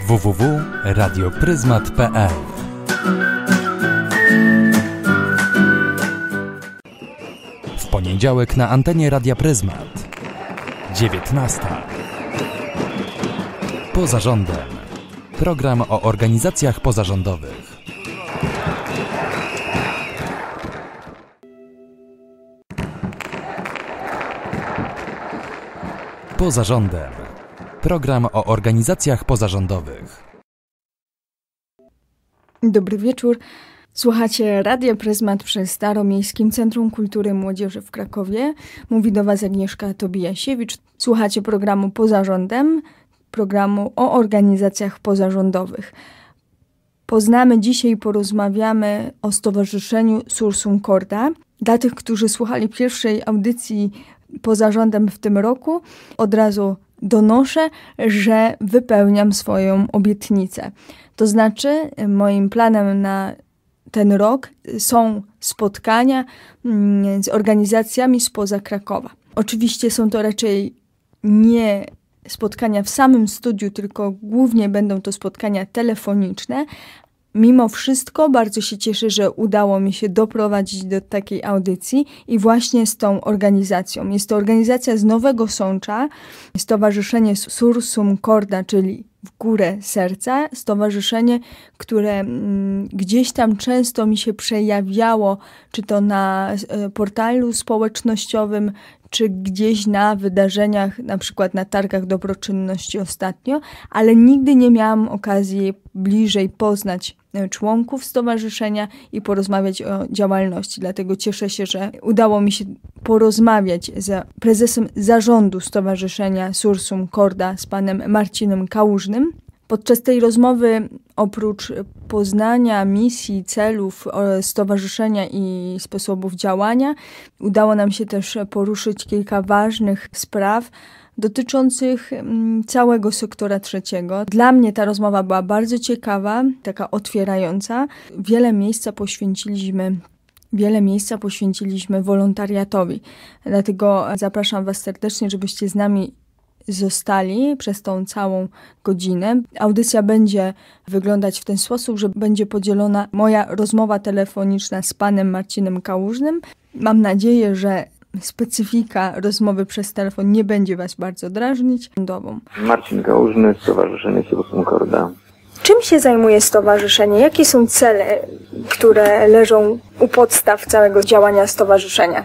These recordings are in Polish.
www.radiopryzmat.pl. W poniedziałek na antenie Radia Pryzmat 19. Poza rządem. Program o organizacjach pozarządowych. Poza rządem. Program o organizacjach pozarządowych. Dobry wieczór. Słuchacie Radia Pryzmat przy Staromiejskim Centrum Kultury Młodzieży w Krakowie. Mówi do Was Agnieszka Tobijasiewicz. Słuchacie programu Poza rządem, programu o organizacjach pozarządowych. Poznamy dzisiaj i porozmawiamy o Stowarzyszeniu Sursum Corda. Dla tych, którzy słuchali pierwszej audycji Poza rządem w tym roku, od razu donoszę, że wypełniam swoją obietnicę. To znaczy, moim planem na ten rok są spotkania z organizacjami spoza Krakowa. Oczywiście są to raczej nie spotkania w samym studiu, tylko głównie będą to spotkania telefoniczne. Mimo wszystko bardzo się cieszę, że udało mi się doprowadzić do takiej audycji i właśnie z tą organizacją. Jest to organizacja z Nowego Sącza, Stowarzyszenie Sursum Corda, czyli w górę serca. Stowarzyszenie, które gdzieś tam często mi się przejawiało, czy to na portalu społecznościowym, czy gdzieś na wydarzeniach, na przykład na targach dobroczynności ostatnio, ale nigdy nie miałam okazji bliżej poznać członków stowarzyszenia i porozmawiać o działalności. Dlatego cieszę się, że udało mi się porozmawiać z prezesem zarządu Stowarzyszenia Sursum Corda, z panem Marcinem Kałużnym. Podczas tej rozmowy, oprócz poznania misji, celów stowarzyszenia i sposobów działania, udało nam się też poruszyć kilka ważnych spraw dotyczących całego sektora trzeciego. Dla mnie ta rozmowa była bardzo ciekawa, taka otwierająca. Wiele miejsca poświęciliśmy wolontariatowi. Dlatego zapraszam Was serdecznie, żebyście z nami zostali przez tą całą godzinę. Audycja będzie wyglądać w ten sposób, że będzie podzielona moja rozmowa telefoniczna z panem Marcinem Kałużnym. Mam nadzieję, że specyfika rozmowy przez telefon nie będzie Was bardzo drażnić. Marcin Kałużny, Stowarzyszenie Sursum Corda. Czym się zajmuje stowarzyszenie? Jakie są cele, które leżą u podstaw całego działania stowarzyszenia?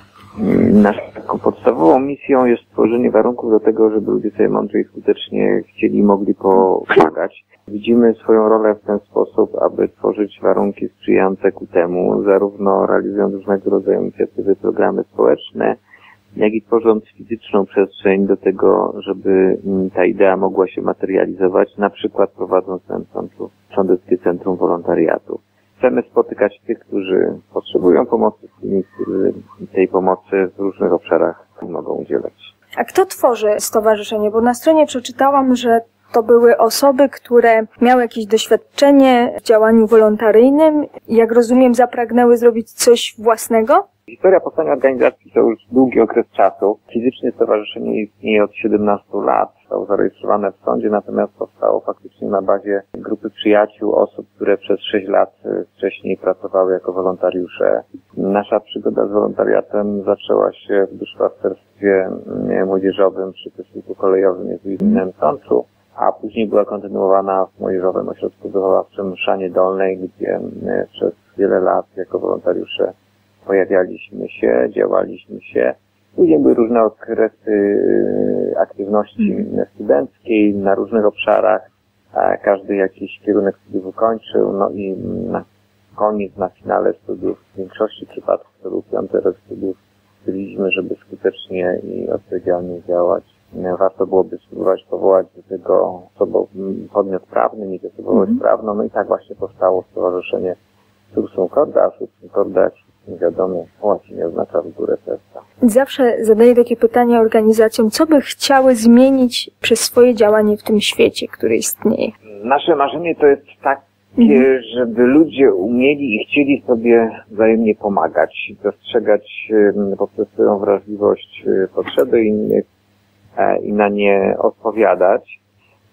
Naszą podstawową misją jest stworzenie warunków do tego, żeby ludzie sobie mądrze i skutecznie chcieli i mogli pomagać. Widzimy swoją rolę w ten sposób, aby tworzyć warunki sprzyjające ku temu, zarówno realizując różnego rodzaju inicjatywy, programy społeczne, jak i tworząc fizyczną przestrzeń do tego, żeby ta idea mogła się materializować, na przykład prowadząc Sądeckie Centrum Wolontariatu. Chcemy spotykać tych, którzy potrzebują pomocy, którzy tej pomocy w różnych obszarach mogą udzielać. A kto tworzy stowarzyszenie? Bo na stronie przeczytałam, że to były osoby, które miały jakieś doświadczenie w działaniu wolontaryjnym i jak rozumiem zapragnęły zrobić coś własnego? Historia powstania organizacji to już długi okres czasu. Fizycznie stowarzyszenie istnieje od 17 lat. Zostało zarejestrowane w sądzie, natomiast powstało faktycznie na bazie grupy przyjaciół, osób, które przez 6 lat wcześniej pracowały jako wolontariusze. Nasza przygoda z wolontariatem zaczęła się w duszpasterstwie młodzieżowym przy posiłku kolejowym jezuitnym w Sączu, a później była kontynuowana w Młodzieżowym Ośrodku Wychowawczym Mszanie Dolnej, gdzie przez wiele lat jako wolontariusze pojawialiśmy się, działaliśmy się. Później były różne okresy aktywności studenckiej na różnych obszarach. Każdy jakiś kierunek studiów ukończył, no i na koniec, na finale studiów, w większości przypadków to był 5. rok studiów, stwierdziliśmy, żeby skutecznie i odpowiedzialnie działać. Warto byłoby spróbować powołać do tego podmiot prawny, mieć osobowość prawną, no i tak właśnie powstało Stowarzyszenie Sursum Corda, a Sursum Corda, jak nie wiadomo, po łacinie oznacza w górę serca. Zawsze zadaję takie pytanie organizacjom, co by chciały zmienić przez swoje działanie w tym świecie, który istnieje? Nasze marzenie to jest takie, żeby ludzie umieli i chcieli sobie wzajemnie pomagać, dostrzegać poprzez swoją wrażliwość potrzeby innych i na nie odpowiadać.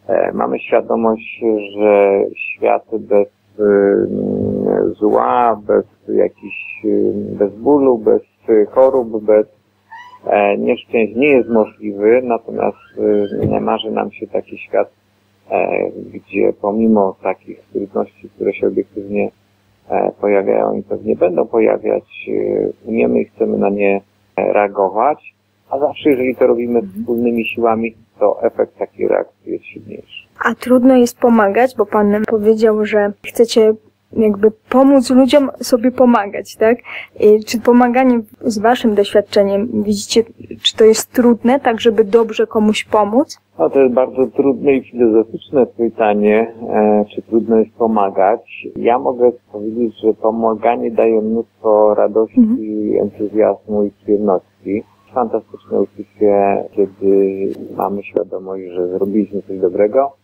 Mamy świadomość, że świat bez zła, bez bólu, bez chorób, bez nieszczęść nie jest możliwy, natomiast marzy nam się taki świat, gdzie pomimo takich trudności, które się obiektywnie pojawiają i pewnie będą pojawiać, umiemy i chcemy na nie reagować, a zawsze jeżeli to robimy wspólnymi siłami, to efekt takiej reakcji jest silniejszy. A trudno jest pomagać, bo Pan powiedział, że chcecie jakby pomóc ludziom sobie pomagać, tak? I czy pomaganie z Waszym doświadczeniem, widzicie, czy to jest trudne, tak żeby dobrze komuś pomóc? No, to jest bardzo trudne i filozoficzne pytanie, czy trudno jest pomagać. Ja mogę powiedzieć, że pomaganie daje mnóstwo radości, entuzjazmu i przyjemności. Fantastyczne uczucie, kiedy mamy świadomość, że zrobiliśmy coś dobrego,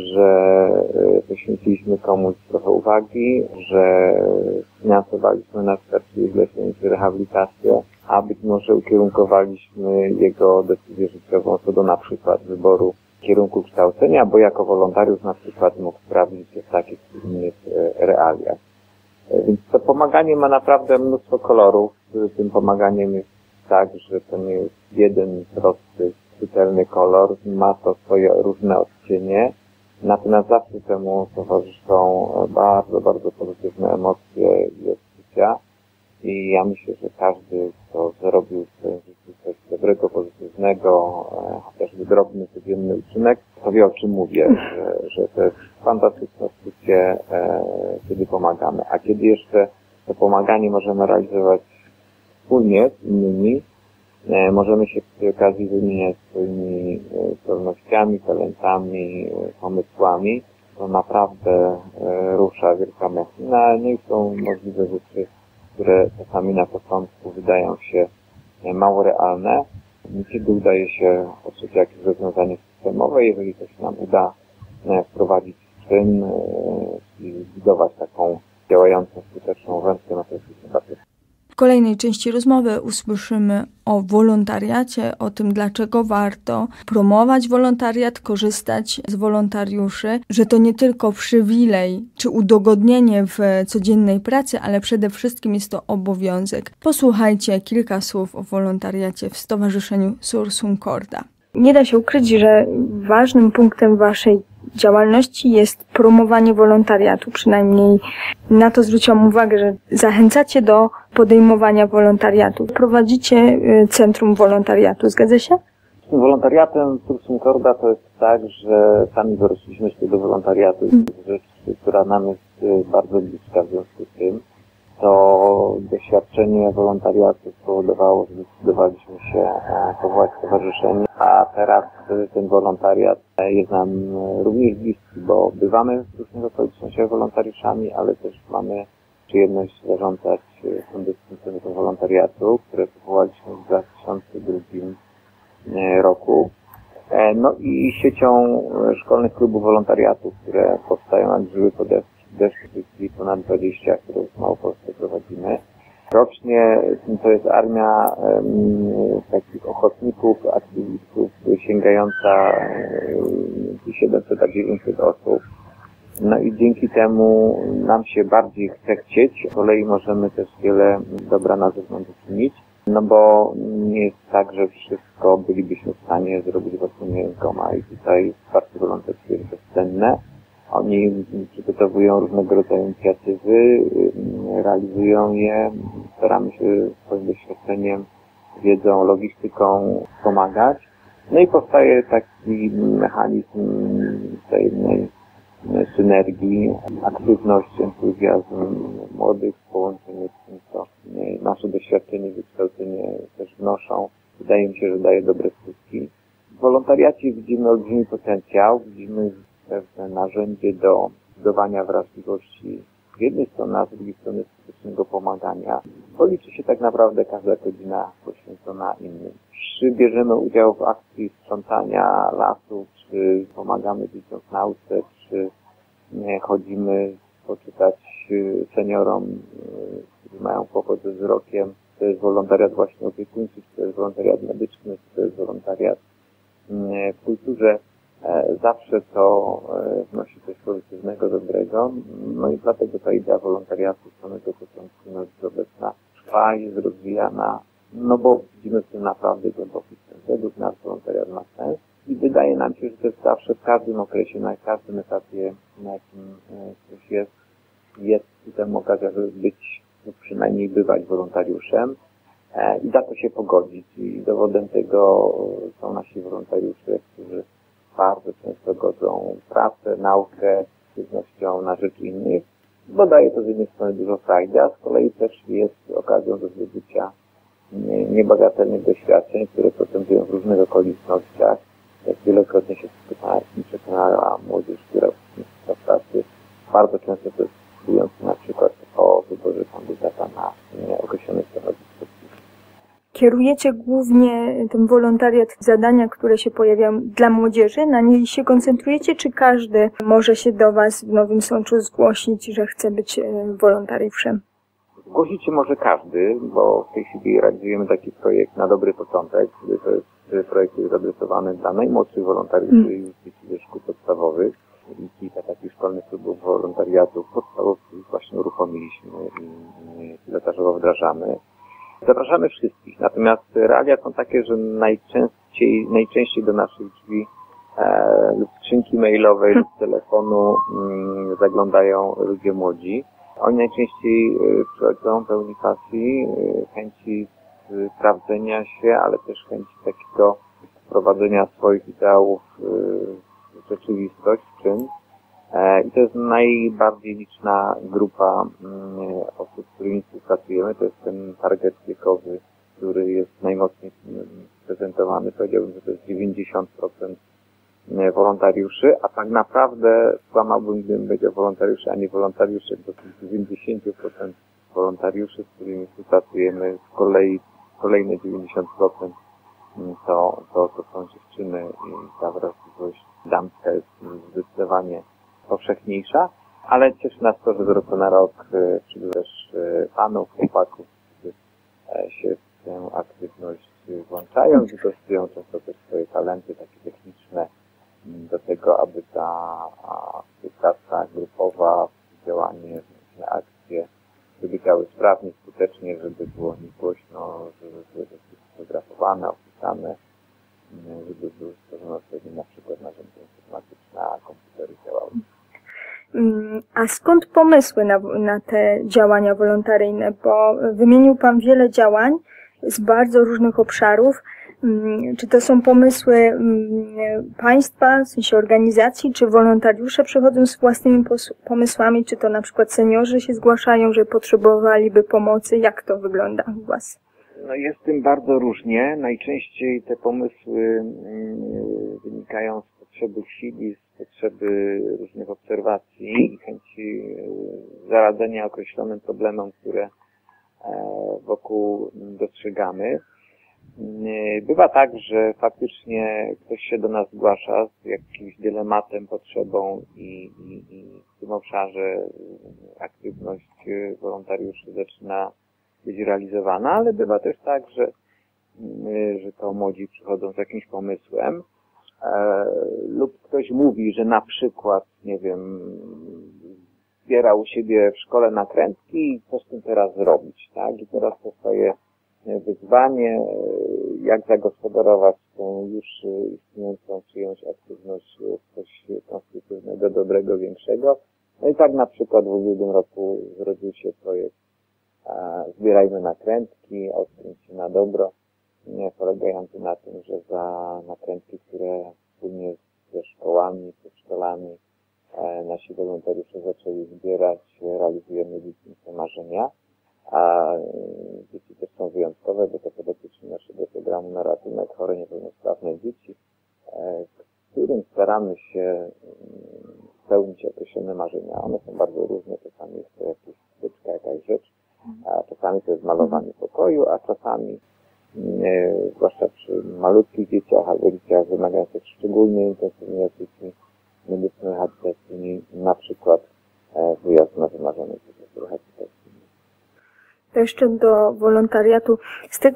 że poświęciliśmy komuś trochę uwagi, że finansowaliśmy na przykład leczenie czy rehabilitację, a być może ukierunkowaliśmy jego decyzję życiową co do na przykład wyboru kierunku kształcenia, bo jako wolontariusz na przykład mógł sprawdzić się w takich czy innych realiach. Więc to pomaganie ma naprawdę mnóstwo kolorów. Tym pomaganiem jest tak, że to nie jest jeden prosty, czytelny kolor, ma to swoje różne odcienie. Natomiast zawsze temu towarzyszą bardzo, bardzo pozytywne emocje i odczucia. I ja myślę, że każdy, kto zrobił w swoim życiu coś dobrego, pozytywnego, chociażby drobny, codzienny uczynek, to wie, o czym mówię, że to jest fantastyczne odczucie, kiedy pomagamy. A kiedy jeszcze to pomaganie możemy realizować wspólnie z innymi, możemy się przy okazji wymieniać swoimi zdolnościami, talentami, pomysłami. To naprawdę rusza wielka machina. Nie są możliwe rzeczy, które czasami na początku wydają się mało realne. Kiedy udaje się otrzymać jakieś rozwiązanie systemowe, jeżeli to się nam uda wprowadzić w czyn i zbudować taką działającą, skuteczną wędkę, no to jest bardzo. W kolejnej części rozmowy usłyszymy o wolontariacie, o tym, dlaczego warto promować wolontariat, korzystać z wolontariuszy, że to nie tylko przywilej czy udogodnienie w codziennej pracy, ale przede wszystkim jest to obowiązek. Posłuchajcie kilka słów o wolontariacie w Stowarzyszeniu Sursum Corda. Nie da się ukryć, że ważnym punktem Waszej działalności jest promowanie wolontariatu, przynajmniej na to zwróciłam uwagę, że zachęcacie do podejmowania wolontariatu. Prowadzicie Centrum Wolontariatu, zgadza się? Z tym wolontariatem Sursum Corda to jest tak, że sami wyrosliśmy się do wolontariatu. To jest rzecz, która nam jest bardzo bliska w związku z tym. To doświadczenie wolontariatu spowodowało, że zdecydowaliśmy się powołać stowarzyszenie, a teraz ten wolontariat jest nam również bliski, bo bywamy w różnych okolicznościach wolontariuszami, ale też mamy przyjemność zarządzać Fundacją Centrum Wolontariatu, które powołaliśmy w 2002 roku. No i siecią szkolnych klubów wolontariatu, które powstają jak grzyby po deszczu, czyli ponad 20, które w Małopolsce prowadzimy. Rocznie to jest armia takich ochotników, aktywistów sięgająca 700 a 900 osób. No i dzięki temu nam się bardziej chce chcieć, z kolei możemy też wiele dobra na zewnątrz uczynić, no bo nie jest tak, że wszystko bylibyśmy w stanie zrobić własnymi rękoma i tutaj wsparcie wolonterskie jest bezcenne. Oni przygotowują różnego rodzaju inicjatywy, realizują je, staramy się swoim doświadczeniem, wiedzą, logistyką pomagać. No i powstaje taki mechanizm wzajemnej synergii, aktywność, entuzjazm młodych w połączeniu z tym, co nasze doświadczenie, wykształcenie też wnoszą. Wydaje mi się, że daje dobre skutki. W wolontariacie widzimy olbrzymi potencjał, widzimy pewne narzędzie do budowania wrażliwości z jednej strony, a z drugiej strony skutecznego pomagania, bo liczy się tak naprawdę każda godzina poświęcona innym. Czy bierzemy udział w akcji sprzątania lasów, czy pomagamy dzieciom w nauce, czy chodzimy poczytać seniorom, którzy mają kłopot ze wzrokiem. To jest wolontariat właśnie opiekuńczy, czy to jest wolontariat medyczny, czy to jest wolontariat w kulturze. Zawsze to wnosi coś pozytywnego, dobrego. No i dlatego ta idea wolontariatu z samego początku jest obecna, trwa, jest rozwijana, no bo widzimy w tym naprawdę głęboki sens. Według nas wolontariat ma sens i wydaje nam się, że to jest zawsze w każdym okresie, na każdym etapie, na jakim ktoś jest tutaj okazja, żeby być, no przynajmniej bywać wolontariuszem i za to się pogodzić. I dowodem tego są nasi wolontariusze, którzy bardzo często godzą pracę, naukę, aktywnością na rzecz innych, bo daje to z jednej strony dużo frajdy, a z kolei też jest okazją do zdobycia niebagatelnych doświadczeń, które postępują w różnych okolicznościach. Jak wielokrotnie się przekonała młodzież, która uczestniczy w pracy, bardzo często to jest decydujący na przykład o wyborze kandydata na określone stanowisko. Kierujecie głównie ten wolontariat, zadania, które się pojawiają dla młodzieży, na niej się koncentrujecie, czy każdy może się do Was w Nowym Sączu zgłosić, że chce być wolontariuszem? Zgłosić się może każdy, bo w tej chwili realizujemy taki projekt na dobry początek. To jest projekt, który jest adresowany dla najmłodszych wolontariuszy i dzieci ze szkół podstawowych. I kilka takich szkolnych klubów wolontariatów podstawowych właśnie uruchomiliśmy i pilotażowo wdrażamy. Zapraszamy wszystkich, natomiast realia są takie, że najczęściej do naszych drzwi lub skrzynki mailowej lub telefonu zaglądają ludzie młodzi. Oni najczęściej przychodzą pełni pasji, chęci sprawdzenia się, ale też chęci takiego wprowadzenia swoich ideałów w rzeczywistość, w czyn. I to jest najbardziej liczna grupa osób, z którymi współpracujemy. To jest ten target wiekowy, który jest najmocniej prezentowany. Powiedziałbym, że to jest 90% wolontariuszy, a tak naprawdę skłamałbym, gdybym powiedział wolontariuszy, a nie wolontariuszy, bo to jest 90% wolontariuszy, z którymi współpracujemy. Z kolei kolejne 90% to są dziewczyny i ta wrażliwość damska jest zdecydowanie powszechniejsza, ale cieszy nas to, że z roku na rok przybywa też panów, chłopaków, którzy się w tę aktywność włączają, wykorzystują często też swoje talenty takie techniczne do tego, aby ta praca grupowa, działanie, różne akcje przebiegały sprawnie, skutecznie, żeby było niegłośno, żeby były sfotografowane, opisane, żeby były stworzone odpowiednie na przykład narzędzia informatyczne, a komputery działały. A skąd pomysły na te działania wolontaryjne? Bo wymienił Pan wiele działań z bardzo różnych obszarów. Czy to są pomysły państwa, w sensie organizacji, czy wolontariusze przychodzą z własnymi pomysłami, czy to na przykład seniorzy się zgłaszają, że potrzebowaliby pomocy? Jak to wygląda u Was? No jest tym bardzo różnie. Najczęściej te pomysły wynikają z potrzeby chwili, z potrzeby różnych obserwacji i chęci zaradzenia określonym problemom, które wokół dostrzegamy. Bywa tak, że faktycznie ktoś się do nas zgłasza z jakimś dylematem, potrzebą i w tym obszarze aktywność wolontariuszy zaczyna być realizowana, ale bywa też tak, że to młodzi przychodzą z jakimś pomysłem lub ktoś mówi, że na przykład, nie wiem, zbiera u siebie w szkole nakrętki i co z tym teraz zrobić, tak? I teraz powstaje wyzwanie, jak zagospodarować tę już istniejącą czyjąś aktywność w coś konstruktywnego, dobrego, większego. No i tak na przykład w ubiegłym roku zrodził się projekt Zbierajmy nakrętki, odkręć się na dobro, polegający na tym, że za nakrętki, które wspólnie ze szkołami, przedszkolami nasi wolontariusze zaczęli zbierać, realizujemy dziecięce marzenia. A dzieci też są wyjątkowe, bo to dotyczy naszego programu na ratunek chore niepełnosprawne dzieci, którym staramy się spełnić określone marzenia. One są bardzo różne, czasami jest to jakaś rzecz, a czasami to jest malowanie pokoju, a czasami, zwłaszcza przy malutkich dzieciach albo dzieciach wymagających szczególnie intensywnej opieki medyczno-rehabilitacyjnej, na przykład wyjazd na wymarzony proces rehabilitacyjny. To jeszcze do wolontariatu. Z tego,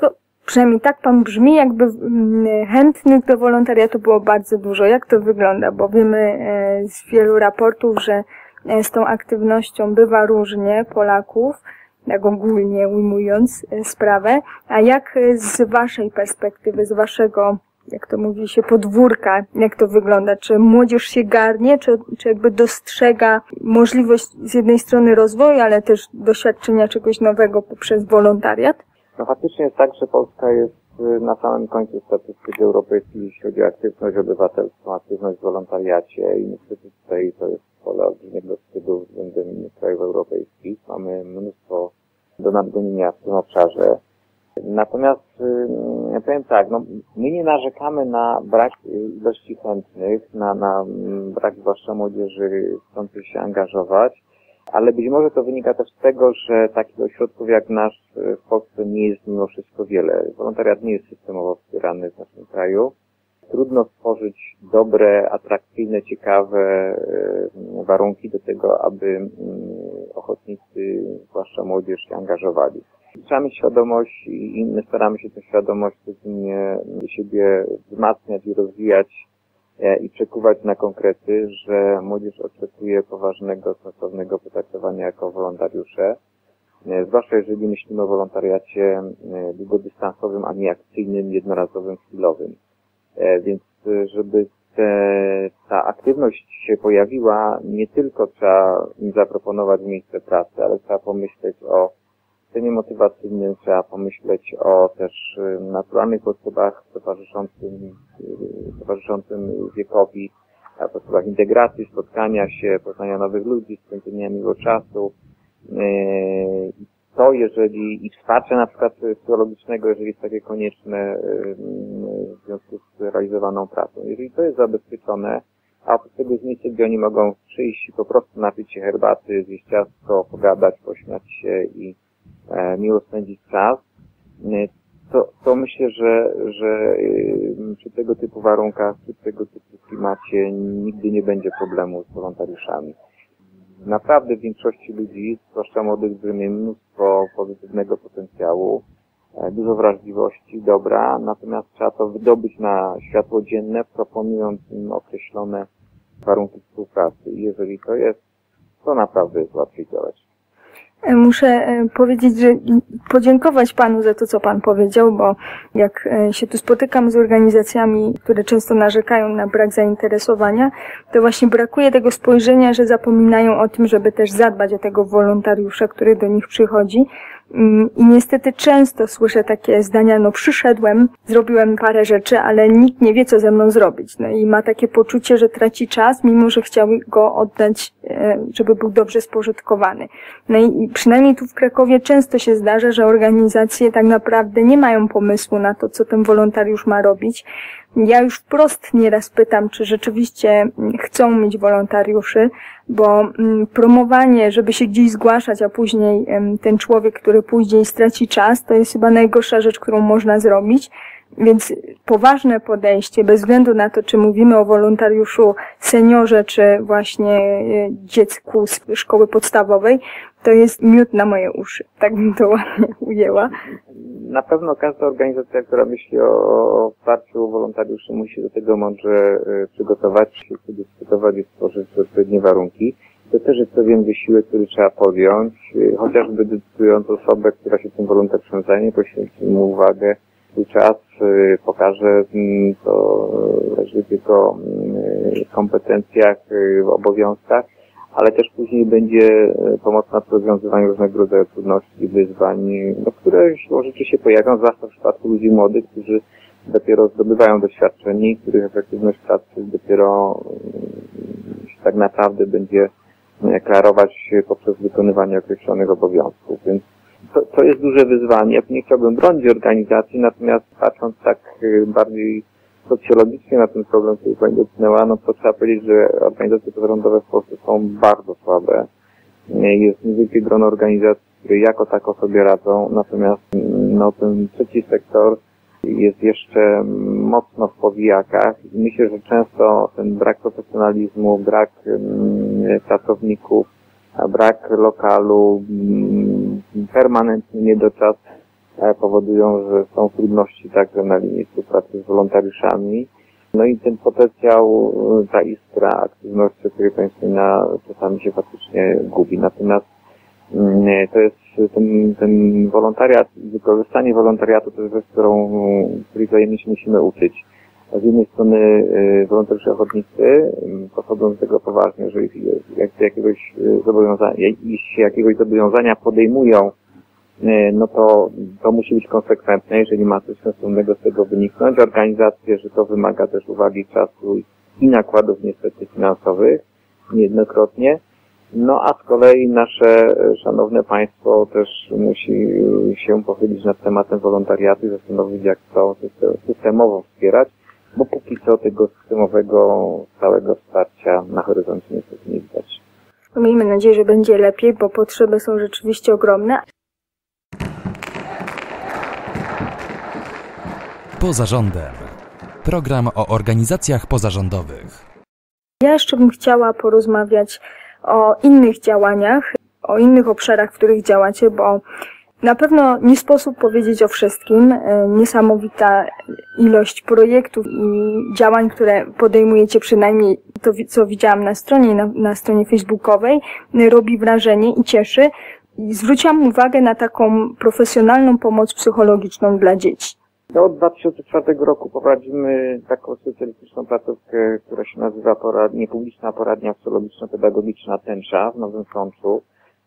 przynajmniej tak pan brzmi, jakby chętnych do wolontariatu było bardzo dużo. Jak to wygląda? Bo wiemy z wielu raportów, że z tą aktywnością bywa różnie Polaków, tak ogólnie ujmując sprawę. A jak z waszej perspektywy, z waszego, jak to mówi się, podwórka, jak to wygląda? Czy młodzież się garnie, czy jakby dostrzega możliwość z jednej strony rozwoju, ale też doświadczenia czegoś nowego poprzez wolontariat? No faktycznie jest tak, że Polska jest na samym końcu statystyki europejskiej, jeśli chodzi o aktywność obywatelską, aktywność w wolontariacie i niestety tutaj to jest pole olbrzymiego wstydu względem innych krajów europejskich. Mamy mnóstwo do nadgonienia w tym obszarze. Natomiast ja powiem tak, no my nie narzekamy na brak ilości chętnych, na brak zwłaszcza młodzieży chcących się angażować, ale być może to wynika też z tego, że takich ośrodków jak nasz w Polsce nie jest mimo wszystko wiele. Wolontariat nie jest systemowo wspierany w naszym kraju. Trudno stworzyć dobre, atrakcyjne, ciekawe warunki do tego, aby ochotnicy, zwłaszcza młodzież, się angażowali. Trzeba mieć świadomość i my staramy się tę świadomość codziennie do siebie wzmacniać i rozwijać i przekuwać na konkrety, że młodzież oczekuje poważnego, sensownego potraktowania jako wolontariusze. Zwłaszcza jeżeli myślimy o wolontariacie długodystansowym, a nie akcyjnym, jednorazowym, chwilowym. Więc żeby ta aktywność się pojawiła, nie tylko trzeba im zaproponować miejsce pracy, ale trzeba pomyśleć o cenie motywacyjnym, trzeba pomyśleć o też naturalnych potrzebach towarzyszącym wiekowi, potrzebach integracji, spotkania się, poznania nowych ludzi, spędzenia miłego czasu. To jeżeli i wsparcie na przykład psychologicznego, jeżeli jest takie konieczne w związku z realizowaną pracą. Jeżeli to jest zabezpieczone, a oprócz tego jest miejsce, gdzie oni mogą przyjść i po prostu napić się herbaty, zjeść ciastko, pogadać, pośmiać się i miło spędzić czas, to myślę, że przy tego typu warunkach, przy tego typu klimacie nigdy nie będzie problemu z wolontariuszami. Naprawdę w większości ludzi, zwłaszcza młodych, którzy mają mnóstwo pozytywnego potencjału, dużo wrażliwości, dobra, natomiast trzeba to wydobyć na światło dzienne, proponując im określone warunki współpracy. I jeżeli to jest, to naprawdę jest łatwiej działać. Muszę powiedzieć, że podziękować panu za to, co pan powiedział, bo jak się tu spotykam z organizacjami, które często narzekają na brak zainteresowania, to właśnie brakuje tego spojrzenia, że zapominają o tym, żeby też zadbać o tego wolontariusza, który do nich przychodzi. I niestety często słyszę takie zdania, no przyszedłem, zrobiłem parę rzeczy, ale nikt nie wie, co ze mną zrobić. No i ma takie poczucie, że traci czas, mimo że chciał go oddać, żeby był dobrze spożytkowany. No i przynajmniej tu w Krakowie często się zdarza, że organizacje tak naprawdę nie mają pomysłu na to, co ten wolontariusz ma robić. Ja już wprost nieraz pytam, czy rzeczywiście chcą mieć wolontariuszy, bo promowanie, żeby się gdzieś zgłaszać, a później ten człowiek, który później straci czas, to jest chyba najgorsza rzecz, którą można zrobić. Więc poważne podejście, bez względu na to, czy mówimy o wolontariuszu seniorze, czy właśnie dziecku z szkoły podstawowej, to jest miód na moje uszy. Tak bym to ładnie ujęła. Na pewno każda organizacja, która myśli o wsparciu wolontariuszy, musi się do tego mądrze przygotować, się przedyskutować i stworzyć odpowiednie warunki. To też jest pewien wysiłek, który trzeba podjąć, chociażby decydując osobę, która się tym wolontariuszem zajmie, poświęci mu uwagę, swój czas, pokaże, co leży w jego kompetencjach, w obowiązkach, ale też później będzie pomocna w rozwiązywaniu różnego rodzaju trudności, wyzwań, które siłą rzeczy się pojawią, zwłaszcza w przypadku ludzi młodych, którzy dopiero zdobywają doświadczenie i których efektywność pracy dopiero tak naprawdę będzie klarować poprzez wykonywanie określonych obowiązków. Więc to jest duże wyzwanie. Ja nie chciałbym bronić organizacji, natomiast patrząc tak bardziej socjologicznie na ten problem, który pani dotknęła, no to trzeba powiedzieć, że organizacje pozarządowe w Polsce są bardzo słabe. Jest niewielkie grono organizacji, które jako tako sobie radzą, natomiast no, ten trzeci sektor jest jeszcze mocno w powijakach i myślę, że często ten brak profesjonalizmu, brak pracowników, brak lokalu, permanentny niedoczas powodują, że są trudności także na linii współpracy z wolontariuszami. No i ten potencjał, ta iskra aktywności, o której Pani wspomina, czasami się faktycznie gubi. Natomiast to jest ten wolontariat, wykorzystanie wolontariatu to jest rzecz, której wzajemnie się musimy uczyć. Z jednej strony wolontariusze ochotnicy podchodzą do tego poważnie, że jeśli się jakiegoś zobowiązania podejmują, no to musi być konsekwentne, jeżeli ma coś sensownego z tego wyniknąć. Organizacje, że to wymaga też uwagi, czasu i nakładów niestety finansowych, niejednokrotnie. No a z kolei nasze szanowne państwo też musi się pochylić nad tematem wolontariatu i zastanowić, jak to systemowo wspierać, bo póki co tego systemowego stałego wsparcia na horyzoncie niestety nie widać. Miejmy nadzieję, że będzie lepiej, bo potrzeby są rzeczywiście ogromne. Poza rządem. Program o organizacjach pozarządowych. Ja jeszcze bym chciała porozmawiać o innych działaniach, o innych obszarach, w których działacie, bo na pewno nie sposób powiedzieć o wszystkim. Niesamowita ilość projektów i działań, które podejmujecie, przynajmniej to, co widziałam na stronie, na stronie facebookowej, robi wrażenie i cieszy. I zwróciłam uwagę na taką profesjonalną pomoc psychologiczną dla dzieci. Od 2004 roku prowadzimy taką specjalistyczną placówkę, która się nazywa Niepubliczna Poradnia Psychologiczno-Pedagogiczna Tęcza w Nowym Sączu.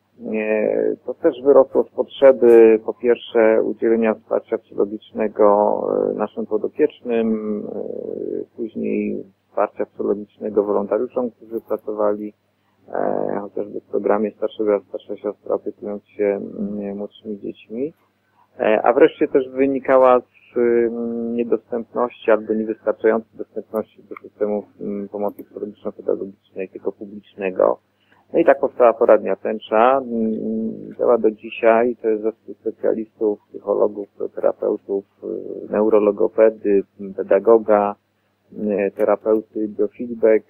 To też wyrosło z potrzeby, po pierwsze, udzielenia wsparcia psychologicznego naszym podopiecznym, później wsparcia psychologicznego wolontariuszom, którzy pracowali chociażby w programie Starszy Brat, Starsza Siostra, opiekując się młodszymi dziećmi, a wreszcie też wynikała z niedostępności albo niewystarczającej dostępności do systemów pomocy psychologiczno-pedagogicznej, tylko publicznego. No i tak powstała Poradnia Tęcza. Działa do dzisiaj. To jest zespół specjalistów, psychologów, terapeutów, neurologopedy, pedagoga, terapeuty, biofeedback,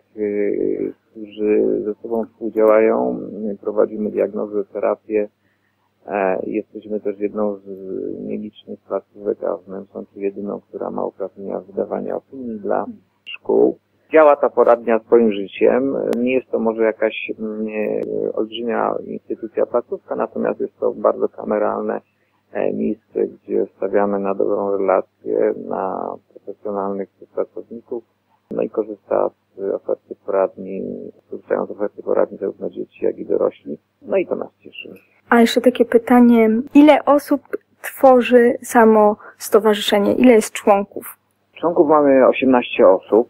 którzy ze sobą współdziałają. Prowadzimy diagnozę, terapię. Jesteśmy też jedną z nielicznych placówek, a w Nowym Sączu jedyną, która ma uprawnienia wydawania opinii dla szkół. Działa ta poradnia swoim życiem. Nie jest to może jakaś olbrzymia instytucja, placówka, natomiast jest to bardzo kameralne miejsce, gdzie stawiamy na dobrą relację, na profesjonalnych pracowników, no i korzysta z oferty poradni, korzystają z oferty poradni zarówno dzieci, jak i dorośli. No i to nas cieszy. A jeszcze takie pytanie, ile osób tworzy samo stowarzyszenie? Ile jest członków? Członków mamy 18 osób.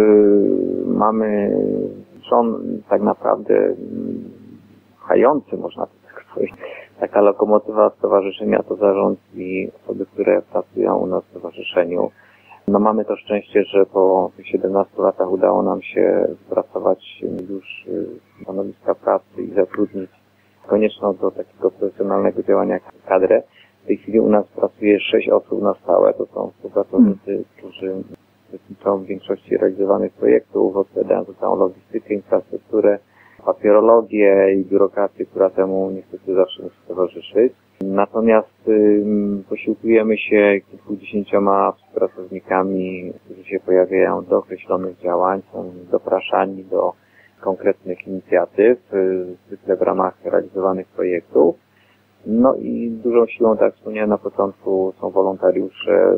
Mamy tak naprawdę pchający, można tak powiedzieć. Taka lokomotywa stowarzyszenia to zarząd i osoby, które pracują u nas w stowarzyszeniu. No mamy to szczęście, że po tych 17 latach udało nam się wypracować już stanowiska pracy i zatrudnić konieczną do takiego profesjonalnego działania kadrę. W tej chwili u nas pracuje 6 osób na stałe. To są współpracownicy, którzy uczestniczą w większości realizowanych projektów, odpowiadają za całą logistykę, infrastrukturę, papierologię i biurokrację, która temu niestety zawsze musi towarzyszyć. Natomiast posiłkujemy się kilkudziesięcioma współpracownikami, którzy się pojawiają do określonych działań, są dopraszani do konkretnych inicjatyw, zwykle w ramach realizowanych projektów. No i dużą siłą, tak jak wspomniałem na początku, są wolontariusze.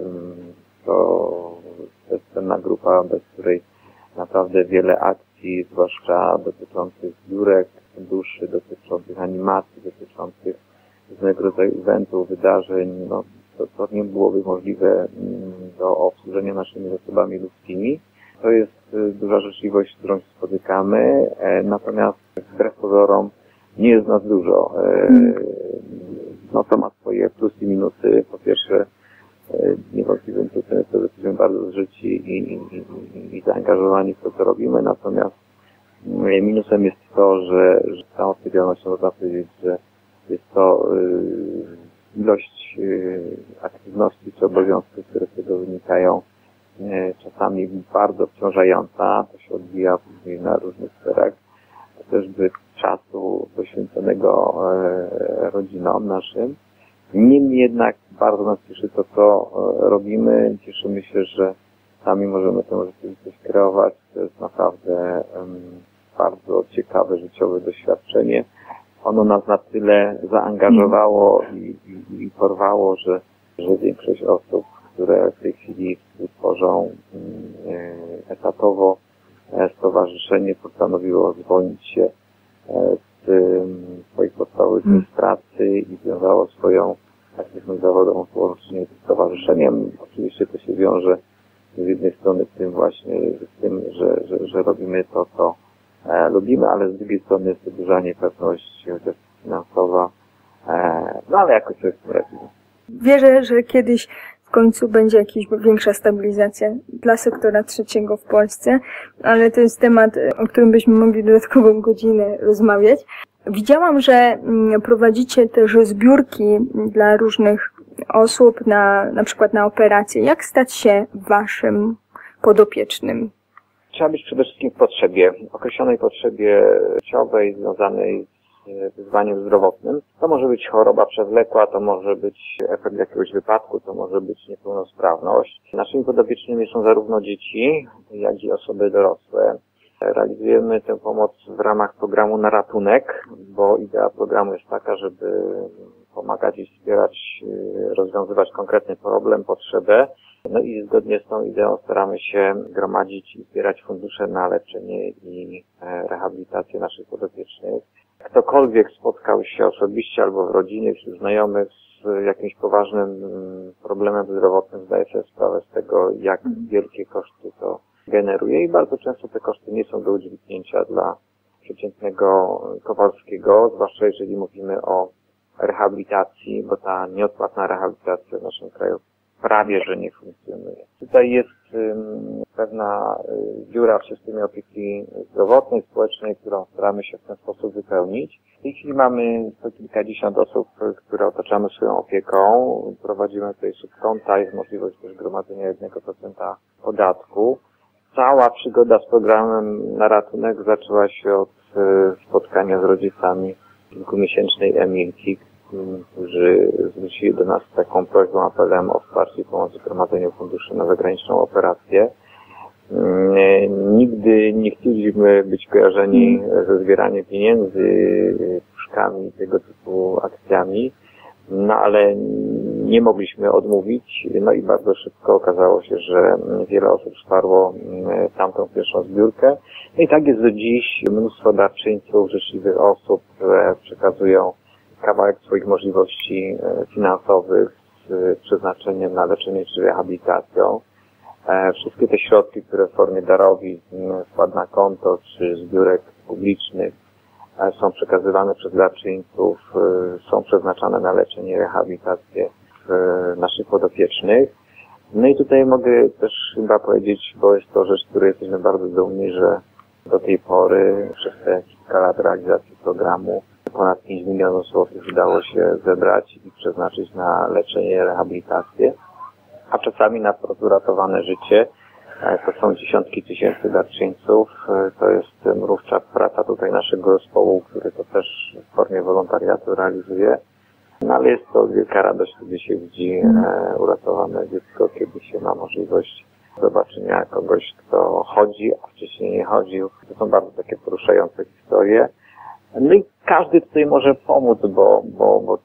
To jest cenna grupa, bez której naprawdę wiele akcji, zwłaszcza dotyczących zbiórek funduszy, dotyczących animacji, dotyczących różnego rodzaju eventów, wydarzeń, no to nie byłoby możliwe do obsłużenia naszymi zasobami ludzkimi. To jest duża życzliwość, z którą się spotykamy, natomiast wbrew pozorom nie jest nas dużo. No to ma swoje plusy i minusy. Po pierwsze, niewątpliwym plusem jest to, że jesteśmy bardzo zżyci i zaangażowani w to, co robimy, natomiast minusem jest to, że z całą odpowiedzialnością można powiedzieć, że jest to ilość aktywności czy obowiązków, które z tego wynikają, czasami bardzo obciążająca. To się odbija później na różnych sferach, chociażby czasu poświęconego rodzinom naszym. Niemniej jednak Bardzo nas cieszy to, co robimy. Cieszymy się, że sami możemy tę rzeczywistość kreować. To jest naprawdę bardzo ciekawe, życiowe doświadczenie. Ono nas na tyle zaangażowało i porwało, że większość osób, które w tej chwili tworzą etatowo stowarzyszenie, postanowiło zwolnić się z swoich podstawowych miejsc pracy i związało swoją aktywność zawodową wyłącznie z stowarzyszeniem. Oczywiście to się wiąże z jednej strony z tym, że robimy to, co lubimy, ale z drugiej strony jest to duża niepewność, chociaż finansowa, no ale jakoś sobie z tym radzimy. Wierzę, że kiedyś w końcu będzie jakaś większa stabilizacja dla sektora trzeciego w Polsce, ale to jest temat, o którym byśmy mogli dodatkową godzinę rozmawiać. Widziałam, że prowadzicie też zbiórki dla różnych osób, na przykład na operacje. Jak stać się waszym podopiecznym? Trzeba być przede wszystkim w potrzebie, określonej potrzebie życiowej związanej z wyzwaniem zdrowotnym. To może być choroba przewlekła, to może być efekt jakiegoś wypadku, to może być niepełnosprawność. Naszymi podopiecznymi są zarówno dzieci, jak i osoby dorosłe. Realizujemy tę pomoc w ramach programu Na Ratunek, bo idea programu jest taka, żeby pomagać i wspierać, rozwiązywać konkretny problem, potrzebę. No i zgodnie z tą ideą staramy się gromadzić i zbierać fundusze na leczenie i rehabilitację naszych podopiecznych. Ktokolwiek spotkał się osobiście albo w rodzinie, wśród znajomych z jakimś poważnym problemem zdrowotnym, zdaje sobie sprawę z tego, jak wielkie koszty to generuje i bardzo często te koszty nie są do udźwignięcia dla przeciętnego Kowalskiego, zwłaszcza jeżeli mówimy o rehabilitacji, bo ta nieodpłatna rehabilitacja w naszym kraju prawie że nie funkcjonuje. Tutaj jest pewna dziura w systemie opieki zdrowotnej, społecznej, którą staramy się w ten sposób wypełnić. W tej chwili mamy kilkadziesiąt osób, które otaczamy swoją opieką. Prowadzimy tutaj subkonta, jest możliwość też gromadzenia 1% podatku. Cała przygoda z programem Na Ratunek zaczęła się od spotkania z rodzicami kilkumiesięcznej Emilki, którzy zwrócili do nas taką prośbą, apelem o wsparcie i pomoc w gromadzeniu funduszy na zagraniczną operację. Nigdy nie chcieliśmy być kojarzeni ze zbieraniem pieniędzy, puszkami, tego typu akcjami, no ale nie mogliśmy odmówić, no i bardzo szybko okazało się, że wiele osób wsparło tamtą pierwszą zbiórkę. No i tak jest do dziś mnóstwo darczyńców, życzliwych osób, które przekazują kawałek swoich możliwości finansowych z przeznaczeniem na leczenie czy rehabilitacją. Wszystkie te środki, które w formie darowizn, wkład na konto czy zbiórek publicznych są przekazywane przez darczyńców, są przeznaczane na leczenie i rehabilitację naszych podopiecznych. No i tutaj mogę też chyba powiedzieć, bo jest to rzecz, z której jesteśmy bardzo dumni, że do tej pory przez te kilka lat realizacji programu ponad 5 milionów złotych udało się zebrać i przeznaczyć na leczenie i rehabilitację, a czasami na uratowane życie. To są dziesiątki tysięcy darczyńców. To jest mrówcza praca tutaj naszego zespołu, który to też w formie wolontariatu realizuje. No ale jest to wielka radość, kiedy się widzi uratowane dziecko, kiedy się ma możliwość zobaczenia kogoś, kto chodzi, a wcześniej nie chodził. To są bardzo takie poruszające historie. No i każdy tutaj może pomóc, bo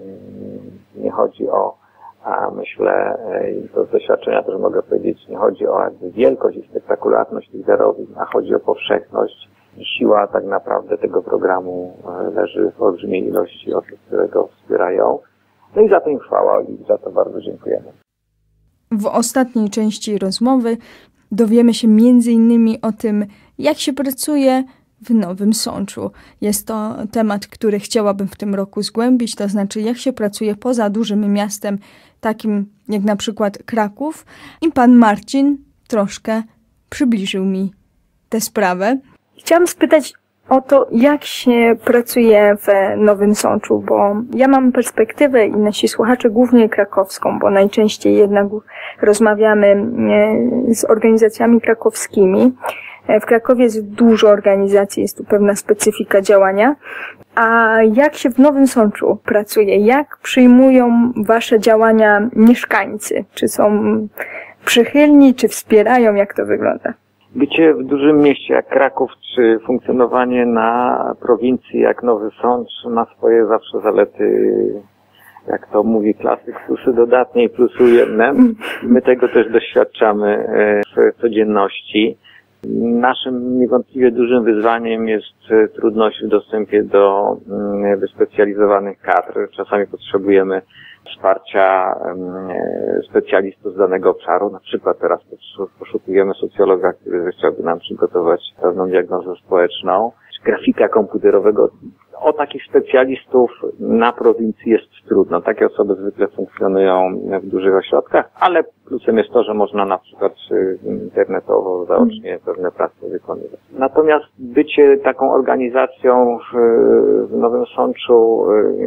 nie chodzi o, myślę, i to z doświadczenia też mogę powiedzieć, nie chodzi o jakby wielkość i spektakularność tych darowizn, a chodzi o powszechność. I siła tak naprawdę tego programu leży w olbrzymiej ilości osób, które go wspierają. No i za to im chwała i za to bardzo dziękujemy. W ostatniej części rozmowy dowiemy się m.in. o tym, jak się pracuje w Nowym Sączu. Jest to temat, który chciałabym w tym roku zgłębić, to znaczy jak się pracuje poza dużym miastem, takim jak na przykład Kraków. I pan Marcin troszkę przybliżył mi tę sprawę. Chciałam spytać o to, jak się pracuje w Nowym Sączu, bo ja mam perspektywę i nasi słuchacze głównie krakowską, bo najczęściej jednak rozmawiamy z organizacjami krakowskimi. W Krakowie jest dużo organizacji, jest tu pewna specyfika działania. A jak się w Nowym Sączu pracuje? Jak przyjmują wasze działania mieszkańcy? Czy są przychylni, czy wspierają? Jak to wygląda? Bycie w dużym mieście jak Kraków, czy funkcjonowanie na prowincji jak Nowy Sącz ma swoje zawsze zalety, jak to mówi klasyk, plusy dodatnie i plusy ujemne. My tego też doświadczamy w codzienności. Naszym niewątpliwie dużym wyzwaniem jest trudność w dostępie do wyspecjalizowanych kadr. Czasami potrzebujemy wsparcia specjalistów z danego obszaru. Na przykład teraz poszukujemy socjologa, który chciałby nam przygotować pewną diagnozę społeczną. Grafika komputerowego. O takich specjalistów na prowincji jest trudno. Takie osoby zwykle funkcjonują w dużych ośrodkach, ale plusem jest to, że można na przykład internetowo, zaocznie pewne prace wykonywać. Natomiast bycie taką organizacją w Nowym Sączu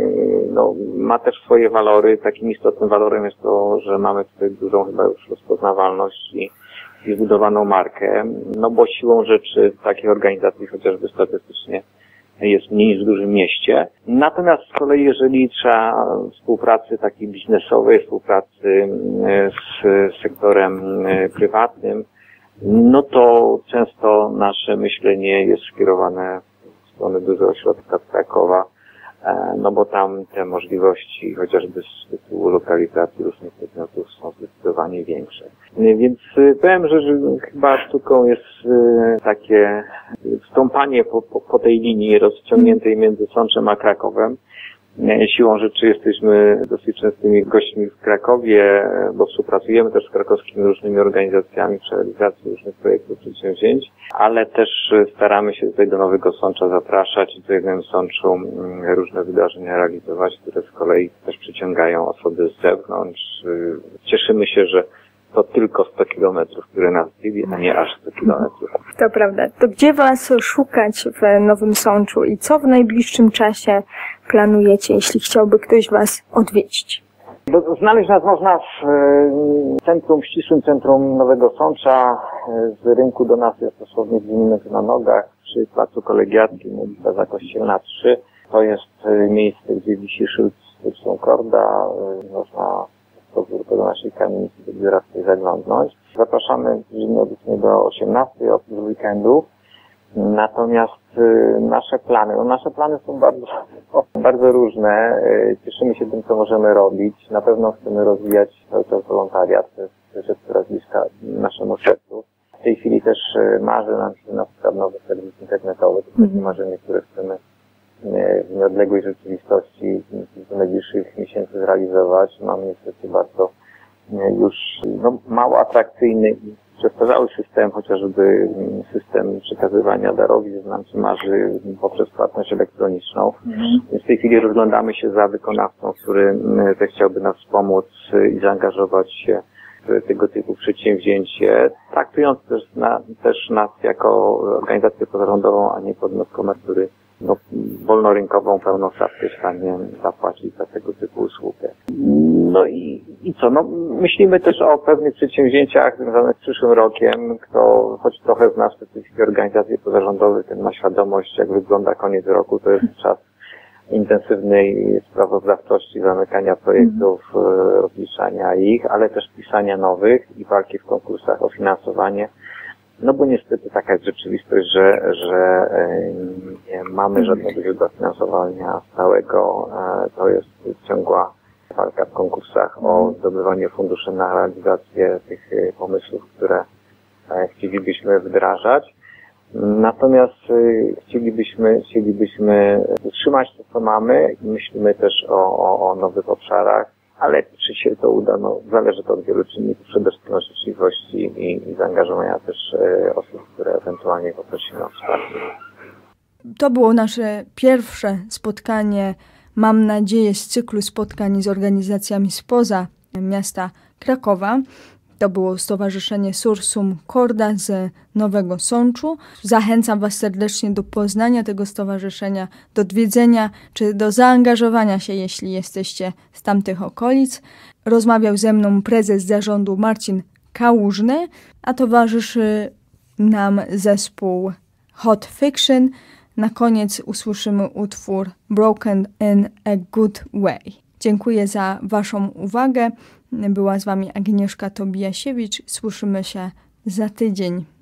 ma też swoje walory. Takim istotnym walorem jest to, że mamy tutaj dużą chyba już rozpoznawalność i zbudowaną markę, bo siłą rzeczy takich organizacji chociażby statystycznie jest mniej niż w dużym mieście. Natomiast z kolei, jeżeli trzeba współpracy takiej biznesowej, współpracy z sektorem prywatnym, to często nasze myślenie jest skierowane w stronę dużego ośrodka Krakowa, bo tam te możliwości chociażby z tytułu lokalizacji różnych podmiotów są zdecydowanie większe. Więc powiem, że chyba sztuką jest takie wstąpanie po tej linii rozciągniętej między Sączem a Krakowem. Siłą rzeczy jesteśmy dosyć częstymi gośćmi w Krakowie, bo współpracujemy też z krakowskimi różnymi organizacjami przy realizacji różnych projektów, przedsięwzięć, ale też staramy się tutaj do Nowego Sącza zapraszać i tutaj w Nowym Sączu różne wydarzenia realizować, które z kolei też przyciągają osoby z zewnątrz. Cieszymy się, że to tylko 100 kilometrów, które nas dzieli, a nie aż 100 kilometrów. To prawda. To gdzie was szukać w Nowym Sączu i co w najbliższym czasie planujecie, jeśli chciałby ktoś was odwiedzić? Znaleźć nas można w ścisłym centrum Nowego Sącza. Z rynku do nas jest dosłownie 2 minuty na nogach przy Placu Kolegiackim, ulica Zakościelna 3. To jest miejsce, gdzie wisi szyld z Concorda. Można do naszej kamienicy do biura tutaj zaglądnąć. Zapraszamy od 8 do 18 od weekendów. Natomiast nasze plany są bardzo różne. Cieszymy się tym, co możemy robić. Na pewno chcemy rozwijać cały czas wolontariat. To jest rzecz, która jest bliska naszemu sercu. W tej chwili też marzy nam się na przykład nowy serwis internetowy. To takie marzenie, które chcemy w nieodległej rzeczywistości w najbliższych miesięcy zrealizować. Mamy niestety bardzo już mało atrakcyjny i przestarzały system, chociażby system przekazywania darowizn nam się marzy poprzez płatność elektroniczną. Więc w tej chwili rozglądamy się za wykonawcą, który chciałby nas wspomóc i zaangażować się w tego typu przedsięwzięcie, traktując też nas jako organizację pozarządową, a nie podmiot komercyjny, wolnorynkową, pełną stawkę w stanie zapłacić za tego typu usługę. I co? Myślimy też o pewnych przedsięwzięciach związanych z przyszłym rokiem. Choć trochę zna specyfikę organizacji pozarządowych, ten ma świadomość, jak wygląda koniec roku, to jest czas intensywnej sprawozdawczości, zamykania projektów, rozliczania ich, ale też pisania nowych i walki w konkursach o finansowanie. Bo niestety taka jest rzeczywistość, że nie mamy żadnego źródła finansowania stałego. To jest ciągła walka w konkursach o zdobywanie funduszy na realizację tych pomysłów, które chcielibyśmy wdrażać. Natomiast chcielibyśmy utrzymać to, co mamy i myślimy też o nowych obszarach. Ale czy się to uda, zależy to od wielu czynników, przede wszystkim od życzliwości i zaangażowania też osób, które ewentualnie poprosimy o wsparcie. To było nasze pierwsze spotkanie, mam nadzieję, z cyklu spotkań z organizacjami spoza miasta Krakowa. To było Stowarzyszenie Sursum Corda z Nowego Sączu. Zachęcam Was serdecznie do poznania tego stowarzyszenia, do odwiedzenia czy do zaangażowania się, jeśli jesteście z tamtych okolic. Rozmawiał ze mną prezes zarządu Marcin Kałużny, a towarzyszy nam zespół Hot Fiction. Na koniec usłyszymy utwór Broken in a Good Way. Dziękuję za Waszą uwagę. Była z Wami Agnieszka Tobiasiewicz. Słyszymy się za tydzień.